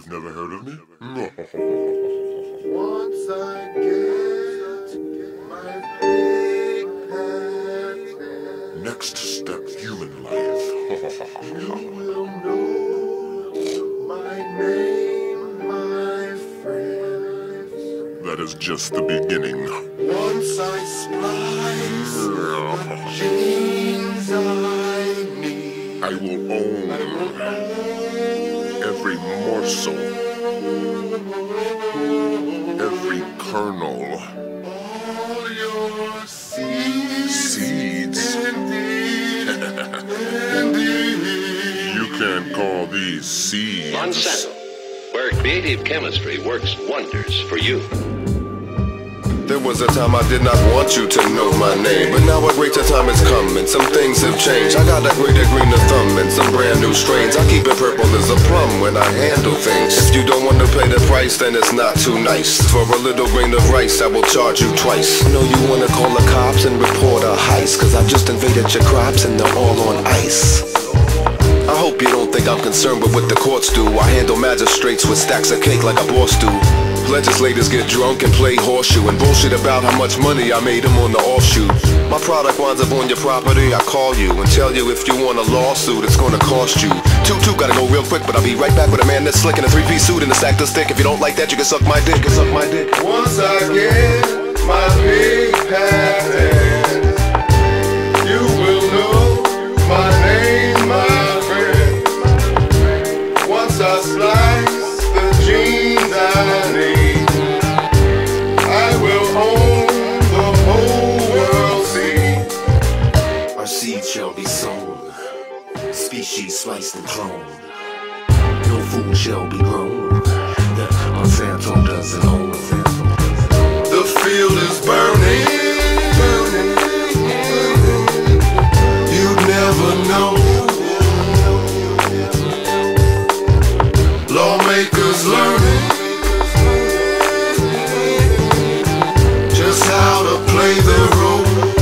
You've never heard of me? Once I get my big patent, Next step, human life. you will know my name, my friend. That is just the beginning. Once I splice the genes I need, I will own every morsel, every kernel. all your seeds, You can't call these seeds. Monsanto, where creative chemistry works wonders for you. There was a time I did not want you to know my name, but now a greater time has come and some things have changed. I got a greater greener thumb and some brand new strains. I keep it purple as a plum when I handle things. If you don't want to pay the price, then it's not too nice. For a little grain of rice, I will charge you twice. I know you wanna call the cops and report a heist, cause I just invaded your crops and they're all on ice. I hope you don't think I'm concerned with what the courts do. I handle magistrates with stacks of cake like a boss do. Legislators get drunk and play horseshoe and bullshit about how much money I made them on the offshoot. My product winds up on your property, I call you and tell you if you want a lawsuit, it's gonna cost you. Toot, gotta go real quick, but I'll be right back with a man that's slick in a three-piece suit and a stack to stick. If you don't like that, you can suck my dick, once I get my big patent, you will know my name, my friend. Once I slice the genes I need, I will own the whole world. See, Our seed shall be sown, species sliced and cloned. No food shall be grown that Monsanto doesn't own. the field is burning. You'd never know. Lawmakers learning just how to play the role.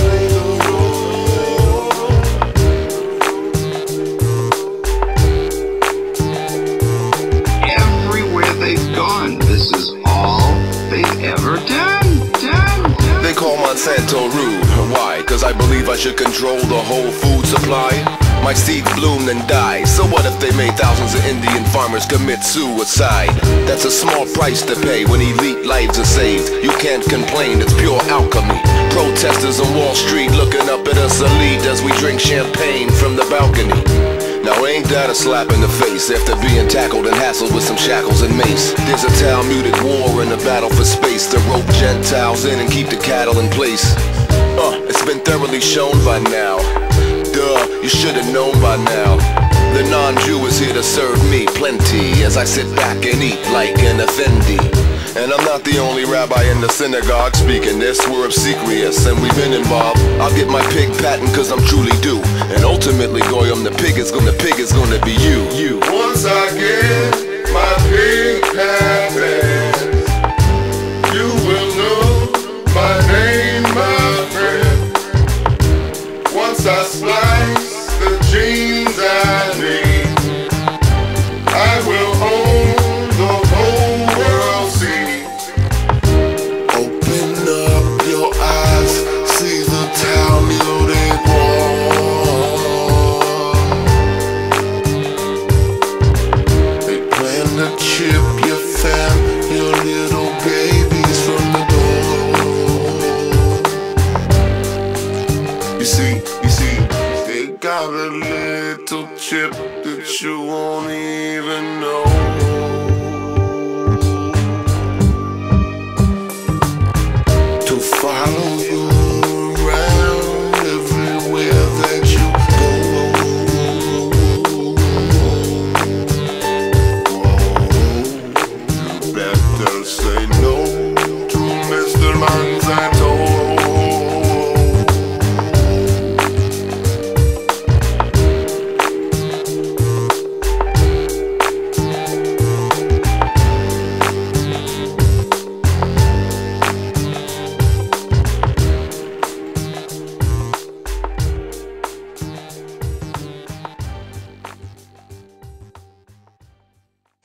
Everywhere they've gone, this is all they've ever done. They call Monsanto rude. Why? Cause I believe I should control the whole food supply. My seeds bloom and die. So what if they made thousands of Indian farmers commit suicide? That's a small price to pay when elite lives are saved. You can't complain, it's pure alchemy. Protesters on Wall Street looking up at us elite as we drink champagne from the balcony. Now ain't that a slap in the face after being tackled and hassled with some shackles and mace? There's a Talmudic war and a battle for space to rope Gentiles in and keep the cattle in place. It's been thoroughly shown by now. Duh, you should've known by now. The non-Jew is here to serve me plenty as I sit back and eat like an effendi. And I'm not the only rabbi in the synagogue speaking this. We're obsequious and we've been involved. I'll get my pig patent cause I'm truly due. And ultimately, Goyim, the pig is gonna be you. Once I get my big patent, you will know my name, my friend. Once I slice the genes I need, I will own the whole world. See, open up your eyes, see the Talmudic war. They plan to chip your fat, your little baby.